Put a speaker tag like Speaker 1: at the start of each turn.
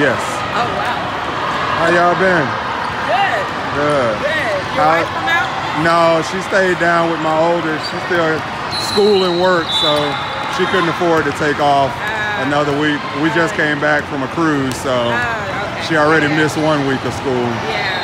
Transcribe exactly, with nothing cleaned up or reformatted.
Speaker 1: Yes.
Speaker 2: Oh, wow.
Speaker 1: How y'all been?
Speaker 2: Good.
Speaker 1: Good.
Speaker 2: Good. Your
Speaker 1: How,
Speaker 2: wife come out?
Speaker 1: no, she stayed down with my oldest. She's still at school and work, so she couldn't afford to take off uh, another week. We just came back from a cruise, so
Speaker 2: uh, okay.
Speaker 1: she already
Speaker 2: yeah.
Speaker 1: missed one week of school.
Speaker 2: Yeah.